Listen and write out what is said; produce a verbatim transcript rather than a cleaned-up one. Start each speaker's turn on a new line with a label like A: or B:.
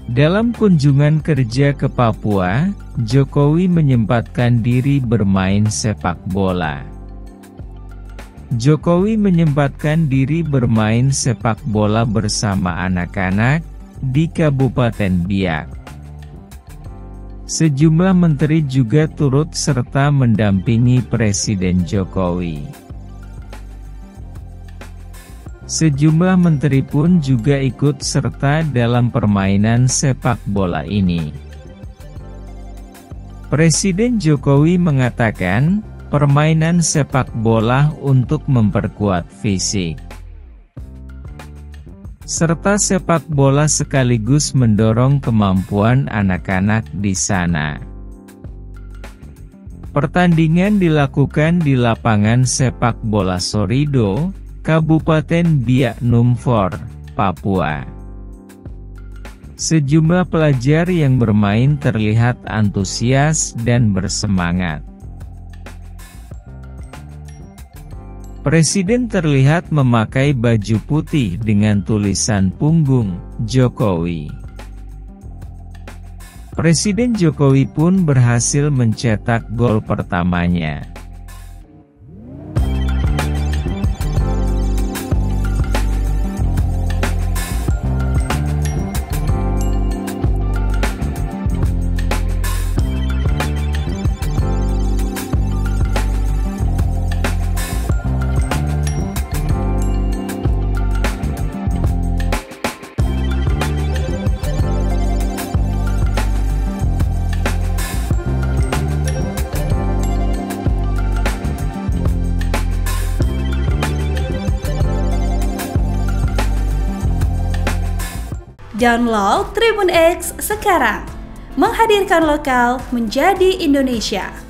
A: Dalam kunjungan kerja ke Papua, Jokowi menyempatkan diri bermain sepak bola. Jokowi menyempatkan diri bermain sepak bola bersama anak-anak di Kabupaten Biak. Sejumlah menteri juga turut serta mendampingi Presiden Jokowi. Sejumlah menteri pun juga ikut serta dalam permainan sepak bola ini. Presiden Jokowi mengatakan, permainan sepak bola untuk memperkuat fisik, serta sepak bola sekaligus mendorong kemampuan anak-anak di sana. Pertandingan dilakukan di lapangan sepak bola Sorido, Kabupaten Biak Numfor, Papua. Sejumlah pelajar yang bermain terlihat antusias dan bersemangat. Presiden terlihat memakai baju putih dengan tulisan punggung Jokowi. Presiden Jokowi pun berhasil mencetak gol pertamanya.
B: Download Tribun X sekarang, menghadirkan lokal menjadi Indonesia.